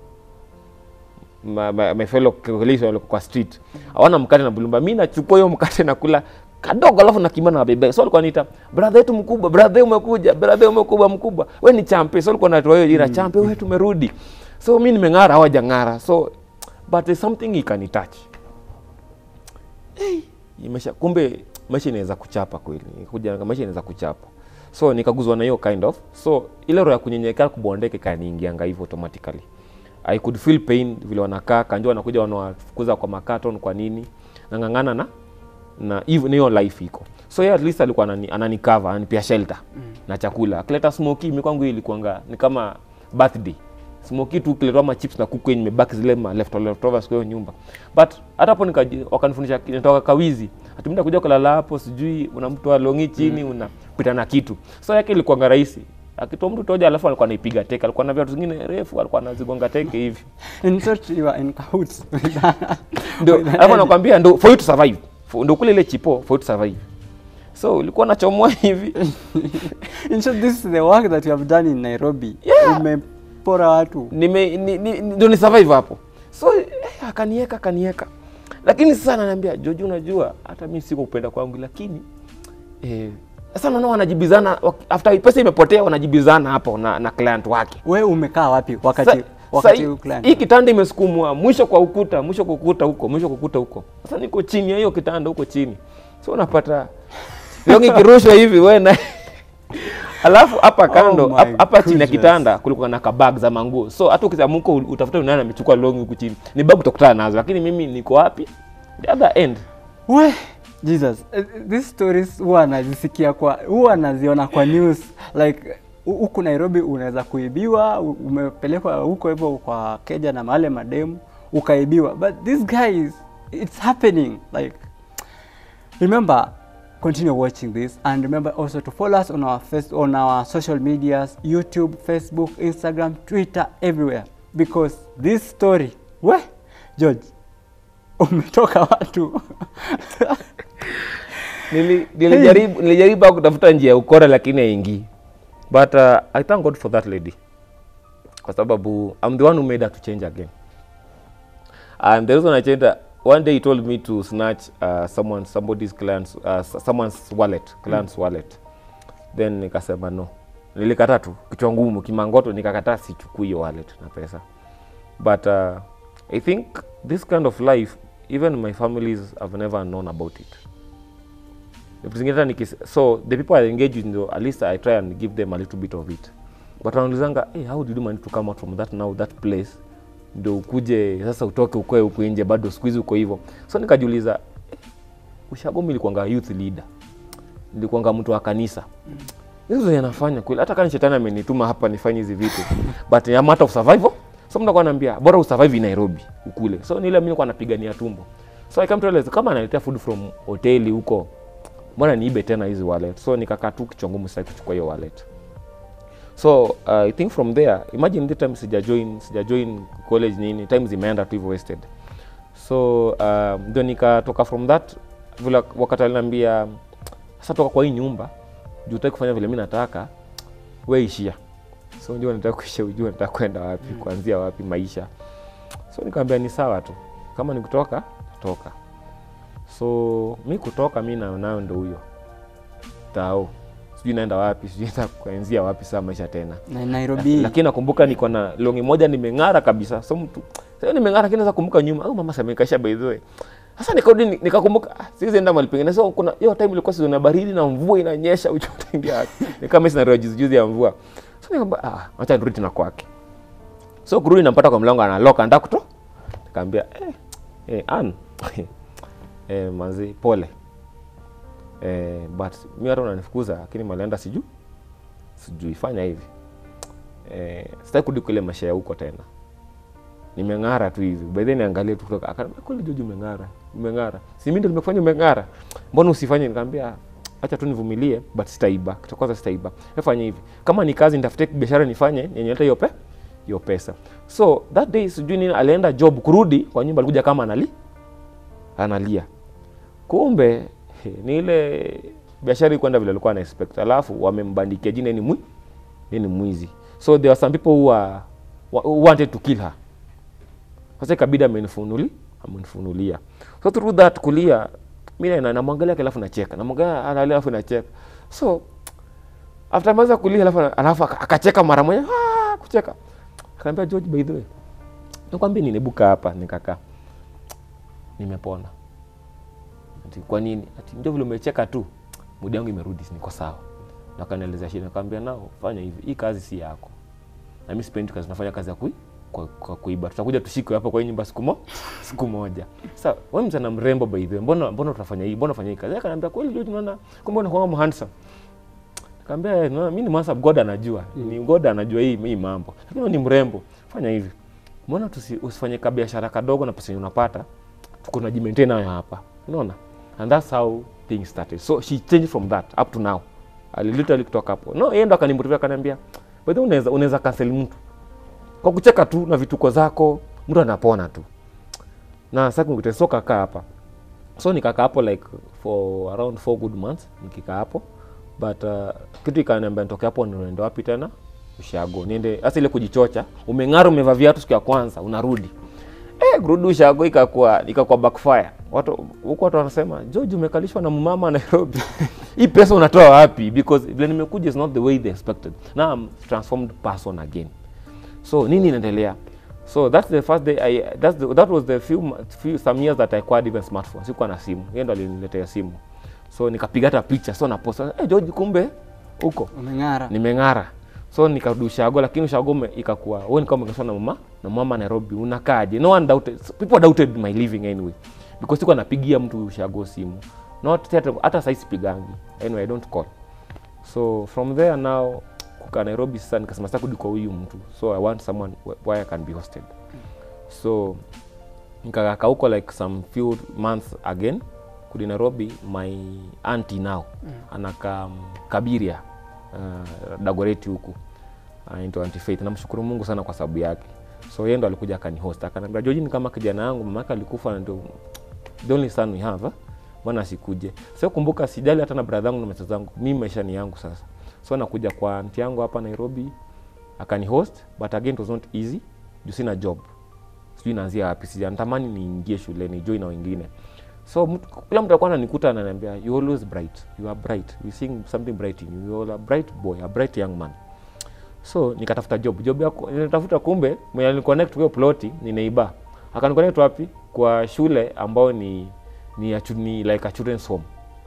my, my, my fellow colleagues wale kwa street. Hawana mkate na bulumba, mimi nachukua hiyo mkate na kula kadogo alafu nakimba na bebe. So alikuwa aniita brother yetu mkubwa, brother umekuja, brother umekuwa mkubwa. Wewe ni champe. So alikuwa anatoa hiyo jina champe, wewe tumerudi. So mimi nimeng'ara hawajang'ara. So but there's something he can touch. Hey, imesha kumbe maisha inaweza kuchapa kweli. Kuja maisha inaweza kuchapa. So nikaguzwa na hiyo kind of. So ile roho ya kunyenyekea kubondeke kaniingianga hivyo automatically. I could feel pain vile wanakaa, kanjua wanakuja wanafukuza kwa makaton kwa nini. Nangangana na na even hiyo life iko. So yeah, at least alikuwa anani ananicover, ananipea shelter mm. na chakula. Akileta smoky mimi kwangu ilikuanga ni kama birthday. Smoky tu kileta ma chips na kuku yenye imebaki zile ma left leftovers kwa hiyo nyumba. But hata hapo nikaji wakanifundisha nitoka kawizi. Atumenda kuja kulala hapo sijui unamtoa longi chini mm. unapita na kitu. So yake ilikuanga rahisi. Akitoa mtu toja alafu alikuwa anaipiga teke, alikuwa na viatu vingine refu, alikuwa anazigonga teke hivi. In short you are in cahoots. Ndio, alafu anakuambia ndio for you to survive. Ndio kule ile chipo for you to survive. So ulikuwa unachomoa hivi. In short this is the work that you have done in Nairobi. Yeah. Umepora watu. Nime ndio ni survive hapo. So eh, akanieka akanieka. Lakini sasa ananiambia Jojo unajua hata mimi siko kupenda kwangu lakini eh sasa naona wanajibizana after pesa imepotea wanajibizana hapo na na client wake. Wewe umekaa wapi wakati wakati uklani. Hii kitanda imesukumwa mwisho kwa ukuta, mwisho kwa ukuta huko, mwisho kwa ukuta huko. Sasa niko chini ya hiyo kitanda huko chini. So unapata longi kirushwa hivi wewe na alafu hapa kando Oh hapa my chini ya goodness. kitanda kulikuwa na kabag za manguo. So hata ukizamuka utafuta nani amechukua longi huko chini. Ni bag utakutana nazo, lakini mimi niko wapi? The other end. We, Jesus, uh, these stories huwa nazisikia kwa, huwa naziona kwa news, like huku Nairobi unaweza kuibiwa, u- umepelekwa huko hivyo kwa Keja na mahali mademu ukaibiwa, but this guys, it's happening. Like, remember, continue watching this, and remember also to follow us on our face, on our social medias, YouTube, Facebook, Instagram, Twitter, everywhere, because this story, we, George, umetoka watu. Nili nilijaribu nilijaribu kutafuta njia ya ukora lakini haingii. But uh, I thank God for that lady. Kwa sababu I'm the one who made her to change again. And the reason I changed her, one day he told me to snatch uh, someone somebody's client's uh, someone's wallet, client's mm. wallet. Then nikasema no. Nilikata tu kichwa ngumu kimangoto, nikakataa sichukui hiyo wallet na pesa. But uh, I think this kind of life, even my families have never known about it. So the people I engage with, though, at least I try and give them a little bit of it. But wanaulizanga, hey, how did you manage to come out from that now, that place? Ndio ukuje sasa utoke ukoe huko nje bado siku hizi uko hivyo. So nikajiuliza, eh, ushago mimi nilikuwa youth leader. Nilikuwa mtu wa kanisa. Hizo mm. yanafanya kweli. Hata kama shetani amenituma hapa nifanye hizi vitu. But ya matter of survival. So mtu ananiambia, bora usurvive in Nairobi ukule. So ni ile mimi nilikuwa napigania tumbo. So I come to realize kama analetea food from hoteli huko, mbona niibe tena hizi wallet? So nikakaa tu kichwa ngumu sasa kuchukua hiyo wallet. So uh, I think from there, imagine the time sija join sija join college nini, time zimeenda tu hivyo wasted. So uh, ndio nikatoka from that, vile wakati aliniambia sasa toka kwa hii nyumba, juu utaki kufanya vile mimi nataka, wewe ishia. So ndio nataka kuishia, ujue nataka kwenda wapi, kuanzia wapi maisha. So nikamwambia ni sawa tu. Kama nikutoka, toka. So mimi kutoka mimi na nao ndio huyo. Tao. Sijui naenda wapi, sijui naenda kuanzia wapi saa maisha tena. Na Nairobi. Lakini nakumbuka niko na longi moja nimeng'ara kabisa. So mtu sasa nimeng'ara lakini sasa kumbuka nyuma, au mama samekaisha by the way. Sasa nikarudi nikakumbuka ah, siwezi enda mahali pengine. So kuna hiyo time ilikuwa season ya baridi na mvua inanyesha uchotengia. Ni kama sina roho juzi ya mvua. So nikamwambia ah, acha nirudi na kwake. So kurudi nampata kwa mlango analock anataka kutoka. Nikamwambia eh eh an eh manzi pole. Eh but mimi hata unanifukuza lakini malienda siju sijui fanya hivi. Eh sitaki kurudi kule maisha ya huko tena. Nimeng'ara tu hivi. By then niangalie tu kutoka akaniambia kweli Jojo umeng'ara. Umeng'ara. Si mimi ndio nimekufanya umeng'ara. Mbona usifanye? Nikamwambia acha tu nivumilie but sitaiba. Kitu kwanza sitaiba. Nifanye hivi. Kama ni kazi nitafute biashara nifanye yenye hata hiyo pe hiyo pesa. So that day sijui nini alienda job kurudi kwa nyumba alikuja kama anali analia. Kumbe ni ile biashara ikwenda vile alikuwa ana expect. Alafu wamembandikia jina ni mwi ni mwizi. So there are some people who, are, who wanted to kill her. Sasa kabida amenifunuli, amenifunulia. So through that kulia mimi na namwangalia alafu nacheka. Namwangalia analia alafu nacheka. So after maza kulia alafu alafu akacheka mara moja, ah kucheka. Akaniambia George by the way. Nakwambia nini buka hapa nikakaa. Nimepona. Ati kwa nini? Ati ndio vile umecheka tu. Mudi yangu imerudi niko sawa. Na kanieleza shida nikamwambia nao fanya hivi. Hii kazi si yako. Na mimi sipendi kazi nafanya kazi ya kui kwa, kwa kuiba. Tutakuja tushike hapa kwa nyumba siku moja, siku moja. Sasa wewe mzana mrembo by the way. Mbona mbona utafanya hii? Mbona ufanye hii kazi? Akaniambia kweli George unaona kumbe unakuwa handsome. Nikamwambia no, mimi ni masa God anajua. Mm. Ni God anajua hii hii mambo. Lakini ni mrembo. Fanya hivi. Mbona tusi usifanye biashara kadogo na pesa unapata? Tuko na jimaintain nayo hapa. Unaona? And that's how things started. So she changed from that up to now. Ali literally kutoka hapo. No, yeye ndo akanimotivate akaniambia, "By the way unaweza unaweza cancel mtu. Kwa kucheka tu na vituko zako, mtu anapona tu." Na sasa kungetesoka kaa hapa. So nikakaa hapo like for around four good months nikikaa hapo. But uh, kitu ikaniambia nitoke hapo niende wapi tena? Ushago. Niende hasa ile kujichocha. Umeng'ara umevaa viatu siku ya kwanza, unarudi. Eh, kurudi Ushago ikakuwa ikakuwa backfire. Watu huko watu wanasema, "George umekalishwa na mama Nairobi." Hii pesa unatoa wapi? Because vile nimekuja is not the way they expected. Now I'm transformed person again. So nini inaendelea? So that's the first day I that's the, that was the few, few some years that I acquired even smartphone. Sikuwa na simu. Yeye ndo aliniletea simu. So nikapiga hata picha, so na post, eh hey, George kumbe huko. Umeng'ara. Nimeng'ara. So nikarudi Ushago, lakini Ushago ikakuwa wewe ni kama ungesema na mama na mama Nairobi unakaaje? No one doubted. People doubted my living anyway. Because sikuwa napigia mtu Ushago simu. Not hata sasa sipigangi. Anyway, I don't call. So from there now kuka Nairobi sasa nikasema sasa kurudi kwa huyu mtu. So I want someone where I can be hosted. So nikakaa huko like some few months again. Kudi Nairobi, my auntie now mm. anaka um, Kabiria uh, Dagoretti huku anaitwa uh, Auntie Faith. Namshukuru Mungu sana kwa sababu yake. So yeye ndo alikuja akanihost, akaniambia George, ni kama kijana wangu mamaka alikufa, ndio the only son we have, bwana sikuje. Sasa kumbuka sijali hata na brother yangu na mtoto zangu, mimi maisha ni yangu sasa. So nakuja kwa auntie yangu hapa Nairobi akanihost, but again it was not easy, juu sina job. Sijui naanzia wapi, sijatamani niingie shule ni join na wengine. So kila mtu alikuwa ananikuta ananiambia you always bright, you are bright, we seeing something bright in you, you are a bright boy, a bright young man. So nikatafuta job, job yako nilitafuta, kumbe mwenye aliconnect kwa ploti ni neighbor. Akaniconnect wapi? Kwa shule ambao ni ni, a, ni like a children's home.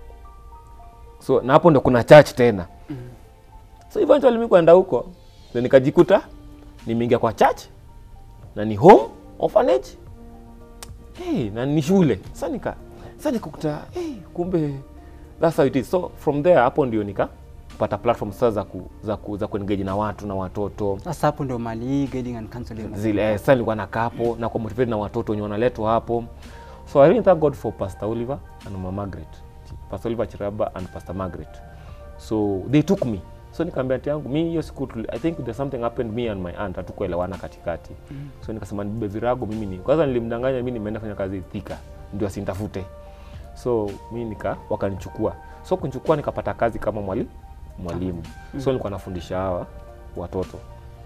So na hapo ndo kuna church tena. Mm. So eventually mimi kwenda huko na nikajikuta nimeingia kwa church na ni home orphanage. Hey, na ni shule. Sasa nika sasa nikukuta hey, kumbe that's how it is. So from there hapo ndio nika pata platform sasa za ku, za ku, za kuengage na watu na watoto. Sasa hapo ndio mali guiding and counseling. Zile eh, sasa nilikuwa nakaa hapo na kumotivate na watoto wenye wanaletwa hapo. So I really thank God for Pastor Oliver and Mama Margaret. Pastor Oliver Chiraba and Pastor Margaret. So they took me. So nikamwambia aunti yangu, mimi hiyo siku I think there's something happened me and my aunt, hatukuelewana katikati. Mm. So nikasema nibebe virago mimi ni. Kwanza nilimdanganya mimi nimeenda kufanya kazi Thika ndio asinitafute. So mimi nika wakanichukua. So kunichukua nikapata kazi kama mwalimu mwalimu. Mm. So nilikuwa nafundisha hawa watoto.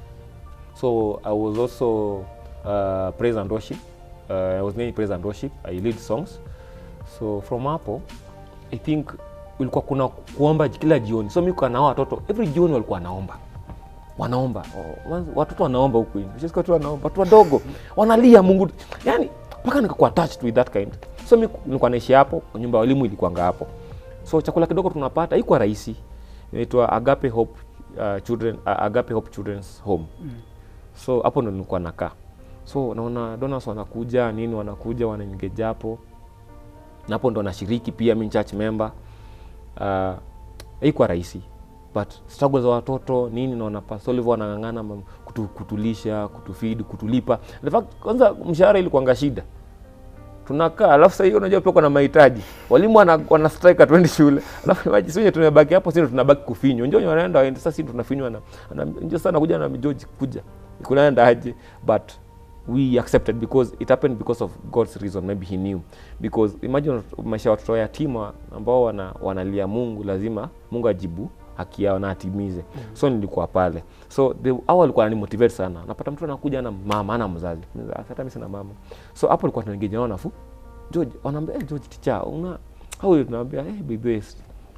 So I was also uh, praise and worship. Uh, I was named praise and worship. I lead songs. So from hapo I think ulikuwa kuna kuomba kila jioni. So mimi kwa nao watoto every jioni walikuwa wanaomba. Wanaomba. Oh, watoto wanaomba huko hivi. Sisi watu wanaomba, watu wadogo wanalia Mungu. Yaani mpaka nikakuwa attached with that kind. So mimi nilikuwa naishi hapo, nyumba ya walimu ilikuwa hapo. So chakula kidogo tunapata haikuwa rahisi. Inaitwa Agape Hope uh, Children uh, Agape Hope Children's Home. Mm. So hapo ndo nilikuwa nakaa. So naona donors wanakuja, nini wanakuja wanaengage hapo. Na hapo ndo nashiriki pia mimi church member. Uh, haikuwa rahisi. But struggle za watoto nini naona Pastor Oliver anangangana kutu, kutulisha, kutufeed, kutulipa. In fact kwanza mshahara ilikuwa shida. Tunakaa alafu sasa hiyo unajua pia kuna mahitaji. Walimu wana, wana strike at twende shule. Alafu maji sio tunabaki hapo sisi tunabaki kufinywa. Njoo wanaenda waende sasa sisi tunafinywa na njoo sana kuja na George kuja. Kunaenda aje, but we accepted because it happened because of God's reason. Maybe he knew, because imagine maisha watoto yatima ambao wana wanalia Mungu, lazima Mungu ajibu haki yao na atimize. Mm -hmm. So nilikuwa pale. So the awali alikuwa ananimotivate sana. Napata mtu anakuja na mama ana mzazi. Hata mimi sina mama. So hapo alikuwa tunaengage nao nafu. George, wanaambia hey, George teacher, una how you tunaambia hey be best.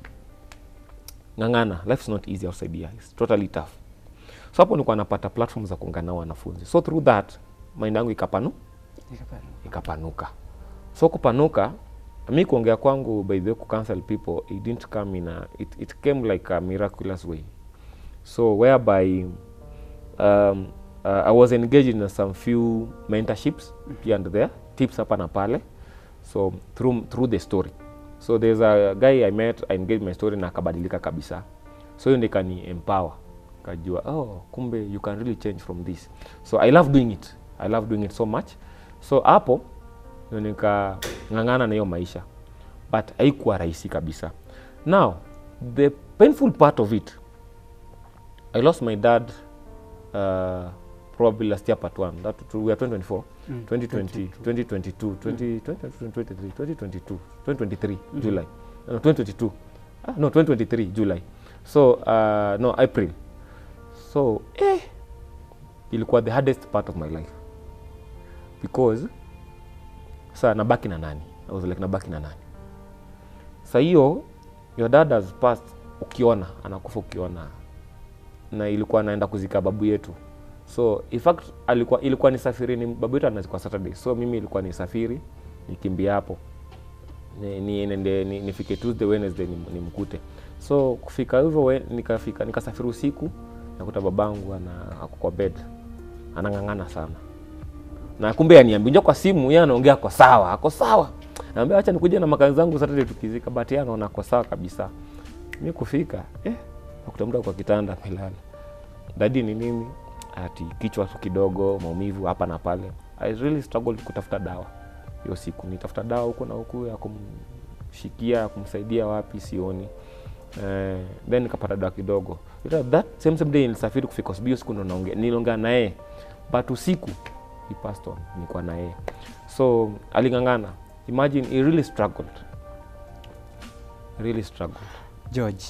Ngangana, life is not easy outside here. It's totally tough. So hapo nilikuwa napata platform za kuungana na wanafunzi. So through that mind yangu ikapanu ikapanuka. Ikapanuka. So kupanuka mimi kuongea kwangu by the way ku counsel people, it didn't come in a it, it came like a miraculous way. So whereby um uh, I was engaged in some few mentorships here and there, tips hapa na pale. So through through the story. So there's a guy I met, I engaged my story na akabadilika kabisa. So hiyo ndika ni empower. Kajua oh kumbe you can really change from this. So I love doing it. I love doing it so much. So hapo nika ngangana na hiyo maisha. But haikuwa rahisi kabisa. Now, the painful part of it, I lost my dad uh, probably last year part one. That we are twenty twenty-four, mm, twenty twenty, twenty twenty-two, twenty twenty-three, twenty twenty-two, twenty twenty-three mm. July. No, twenty twenty-two. Ah, no, twenty twenty-three July. So, uh, no, April. So, eh, ilikuwa the hardest part of my life. Because sasa nabaki na nani? I was like nabaki na nani? Sasa hiyo your dad has passed, ukiona anakufa ukiona. Na ilikuwa anaenda kuzika babu yetu. So in fact alikuwa ilikuwa nisafiri ni babu yetu anazikwa Saturday. So mimi ilikuwa nisafiri nikimbia hapo. Ni ni nende ni, nifike Tuesday Wednesday nimkute. Ni so kufika hivyo nikafika nikasafiri usiku nakuta babangu ana ako kwa bed. Anangangana sana. Na kumbe aniambia kwa simu yeye anaongea kwa sawa, ako sawa. Naambia acha nikuje na makazi zangu Saturday tukizika, but yeye anaona kwa sawa kabisa. Mimi kufika eh nakuta mtu kwa kitanda amelala. Dadi ni nini? Ati kichwa tu kidogo, maumivu hapa na pale. I really struggled kutafuta dawa. Hiyo siku nitafuta dawa huko na huko ya kumshikia, kumsaidia wapi sioni. Eh then nikapata dawa kidogo. That same same day nilisafiri kufika hospitali siku ndo naongea. Niliongea naye. But usiku he passed on. Nilikuwa naye. So alingangana. Imagine he really struggled. Really struggled. George,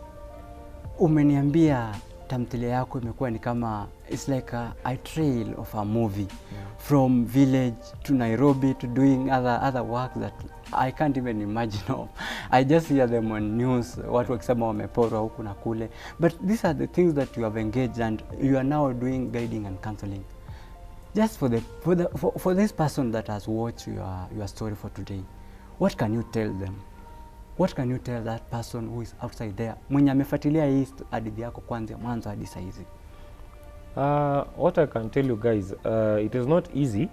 umeniambia tamthilia yako imekuwa ni kama it's like a, a trail of a movie, yeah. From village to Nairobi to doing other other work that I can't even imagine of. I just hear them on news, watu wakisema wameporwa huku na kule. But these are the things that you have engaged and you are now doing guiding and counseling. Just for the for the for, for this person that has watched your your story for today, what can you tell them? What can you tell that person who is outside there? Mwenye amefuatilia hii hadithi yako kwanza mwanzo hadi saa hizi. Uh, what I can tell you guys, uh, it is not easy,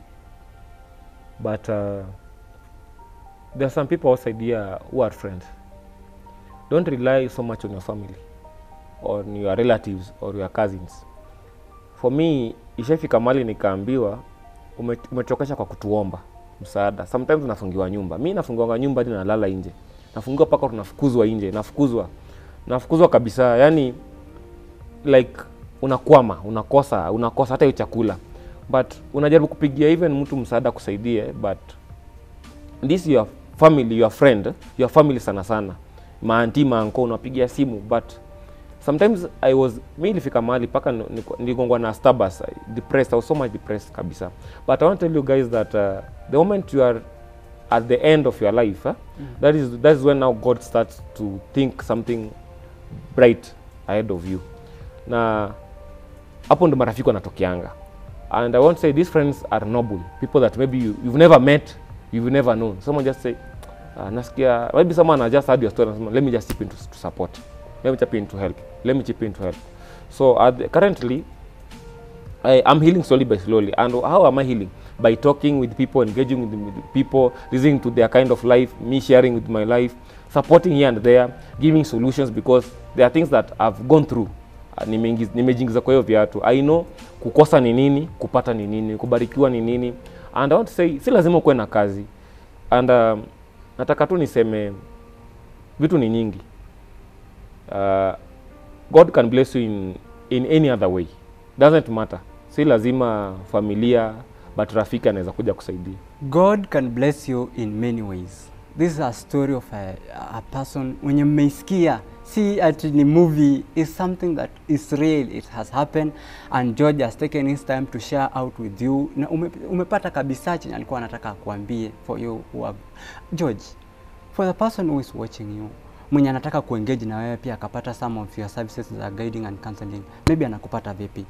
but uh, there are some people outside here who are friends. Don't rely so much on your family, on your relatives or your cousins. For me, ishafika mali nikaambiwa umechokesha kwa kutuomba msaada. Sometimes nafungiwa nyumba. Mimi nafungiwa nyumba hadi nalala nje. Nafungiwa paka tunafukuzwa nje, nafukuzwa. Nafukuzwa kabisa. Yani like unakwama, unakosa, unakosa hata hiyo chakula. But unajaribu kupigia even mtu msaada kusaidie, but this your family, your friend, your family sana sana. Maanti, maanko unapigia simu, but sometimes I was mimi nilifika mahali paka niligongwa na Starbucks, depressed. I was so much depressed kabisa. But I want to tell you guys that uh, the moment you are at the end of your life, huh, mm. that is that is when now God starts to think something bright ahead of you. Na hapo ndo marafiki wanatokeanga. And I want to say these friends are noble people that maybe you, you've never met, you've never known. Someone just say uh, nasikia, maybe someone has just heard your story and someone, let me just chip in to, to support, let me chip in to help, let me chip in to help. So uh, currently I am healing slowly by slowly. And how am I healing? By talking with people, engaging with, with people, listening to their kind of life, me sharing with my life, supporting here and there, giving solutions, because there are things that I've gone through. Nimejingiza kwa hiyo viatu. I know kukosa ni nini, kupata ni nini, kubarikiwa ni nini. And I want to say, si lazima ukuwe na kazi. And uh, nataka tu niseme vitu ni nyingi. Uh, God can bless you in, in any other way. Doesn't matter. Si lazima familia, but rafiki anaweza kuja kusaidia. God can bless you in many ways. This is a story of a, a person mwenye mmeisikia. See, at the movie is something that is real. It has happened, and George has taken his time to share out with you. Na ume, umepata kabisa chenye alikuwa anataka kuambie for you who have. George, for the person who is watching you, mwenye anataka kuengage na wewe pia akapata some of your services za guiding and counseling, maybe anakupata vipi?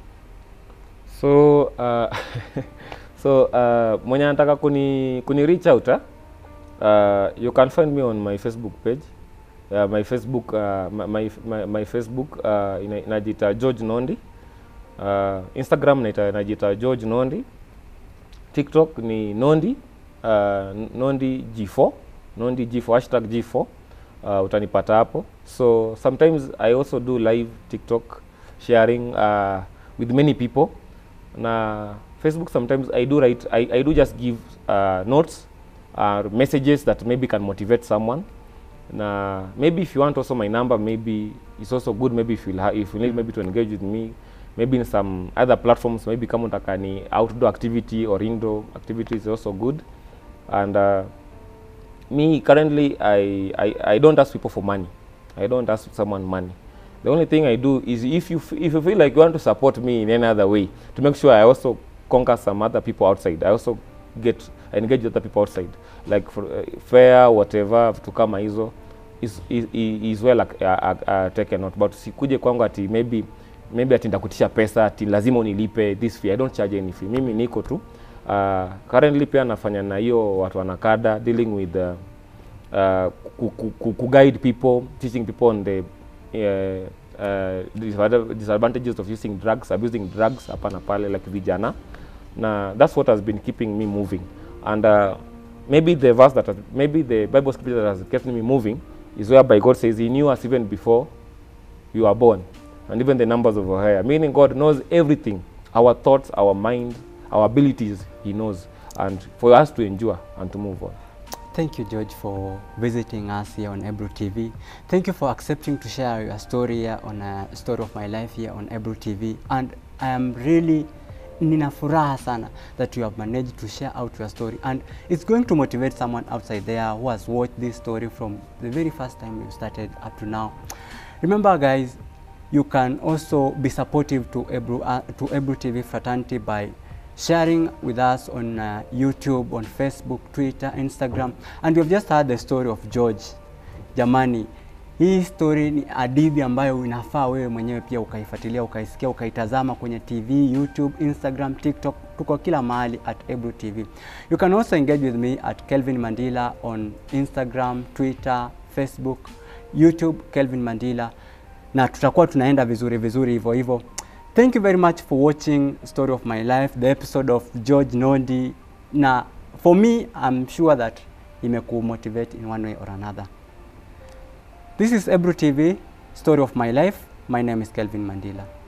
So uh, so uh, mwenye anataka kuni kuni reach out, uh, uh, you can find me on my Facebook page. Uh, my Facebook uh, my, my my Facebook uh, ina, inajita George Nondi. Uh, Instagram naita inajita George Nondi. TikTok ni Nondi uh, Nondi G four, Nondi G four, hashtag G four. Uh, utanipata hapo. So sometimes I also do live TikTok sharing uh, with many people. Na Facebook sometimes I do write, I, I do just give uh, notes or uh, messages that maybe can motivate someone. Na maybe if you want also my number, maybe it's also good. Maybe if you if you need maybe to engage with me, maybe in some other platforms, maybe kama unataka ni outdoor activity or indoor activity is also good. And uh, me currently I, I I don't ask people for money. I don't ask someone money. The only thing I do is if you if you feel like you want to support me in any other way, to make sure I also conquer some other people outside. I also get engage with other people outside, like for uh, fair whatever to kama hizo is is, is well uh, uh, uh, taken out. But sikuje kwangu ati maybe maybe ati ndakutisha pesa ati lazima unilipe this fee. I don't charge any fee. Mimi niko tu uh, currently pia nafanya na hiyo watu wanakada dealing with uh, uh, ku, ku, ku, ku guide people, teaching people on the uh, uh, disadvantages of using drugs, abusing drugs hapa na pale like vijana. Na that's what has been keeping me moving. And uh, maybe the verse that has, maybe the Bible scripture that has kept me moving is whereby God says he knew us even before you were born, and even the numbers of our hair. Meaning God knows everything, our thoughts, our mind, our abilities, he knows, and for us to endure and to move on. Thank you, George, for visiting us here on Ebru T V. Thank you for accepting to share your story here on a story of my life here on Ebru T V. And I am really nina furaha sana that you have managed to share out your story, and it's going to motivate someone outside there who has watched this story from the very first time you started up to now. Remember, guys, you can also be supportive to Ebru, uh, to Ebru T V fraternity by sharing with us on uh, YouTube, on Facebook, Twitter, Instagram. And you've just heard the story of George. Jamani, hii story ni hadithi ambayo inafaa wewe mwenyewe pia ukaifuatilia, ukaisikia, ukaitazama kwenye T V, YouTube, Instagram, TikTok. Tuko kila mahali at Ebru T V. You can also engage with me at Kelvin Mandila on Instagram, Twitter, Facebook, YouTube, Kelvin Mandila. Na tutakuwa tunaenda vizuri vizuri hivyo hivyo. Thank you very much for watching Story of My Life, the episode of George Nondi. Na for me, I'm sure that imeku motivate in one way or another. This is Ebru T V, Story of My Life. My name is Kelvin Mandila.